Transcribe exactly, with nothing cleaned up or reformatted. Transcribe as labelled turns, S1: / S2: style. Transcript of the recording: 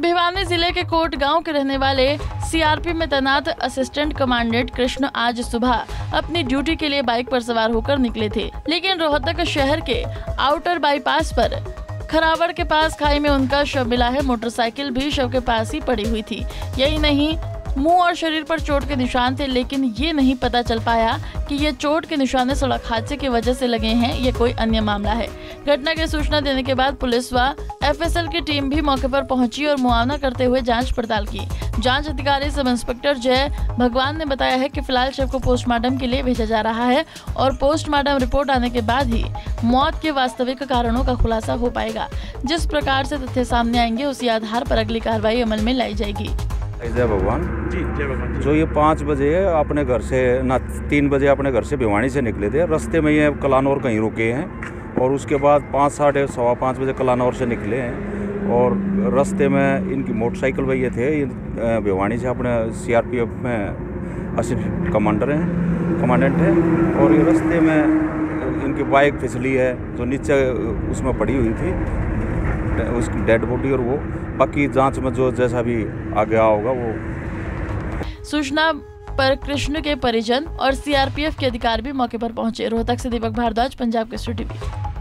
S1: भिवानी जिले के कोट गांव के रहने वाले सीआरपी में तैनात असिस्टेंट कमांडेंट कृष्ण आज सुबह अपनी ड्यूटी के लिए बाइक पर सवार होकर निकले थे, लेकिन रोहतक शहर के आउटर बाईपास पर खरावड़ के पास खाई में उनका शव मिला है। मोटरसाइकिल भी शव के पास ही पड़ी हुई थी। यही नहीं, मुंह और शरीर पर चोट के निशान थे, लेकिन ये नहीं पता चल पाया कि ये चोट के निशान सड़क हादसे की वजह से लगे हैं, ये कोई अन्य मामला है। घटना की सूचना देने के बाद पुलिस व एफएसएल की टीम भी मौके पर पहुंची और मुआयना करते हुए जांच पड़ताल की। जांच अधिकारी सब इंस्पेक्टर जय भगवान ने बताया है कि फिलहाल शव को पोस्टमार्टम के लिए भेजा जा रहा है और पोस्टमार्टम रिपोर्ट आने के बाद ही मौत के वास्तविक कारणों का खुलासा हो पाएगा। जिस प्रकार से तथ्य सामने आएंगे उसी आधार पर अगली कार्रवाई अमल में लाई जाएगी।
S2: जय भगवान जी। जय भगवान। जो ये पाँच बजे अपने घर से ना तीन बजे अपने घर से भिवानी से निकले थे। रास्ते में ये कलानौर कहीं रुके हैं और उसके बाद पाँच साढ़े सवा पाँच बजे कलानौर से निकले हैं और रास्ते में इनकी मोटरसाइकिल वही थे। भिवानी से अपने सीआरपीएफ में असिस्टेंट कमांडर हैं कमांडेंट हैं और ये रास्ते में इनकी बाइक फिसली है जो नीचे उसमें पड़ी हुई थी, उसकी डेड बॉडी। और वो बाकी जांच में जो जैसा भी आगे होगा वो।
S1: सूचना पर कृष्ण के परिजन और सीआरपीएफ के अधिकारी भी मौके पर पहुंचे। रोहतक से दीपक भारद्वाज, पंजाब केसरी टीवी।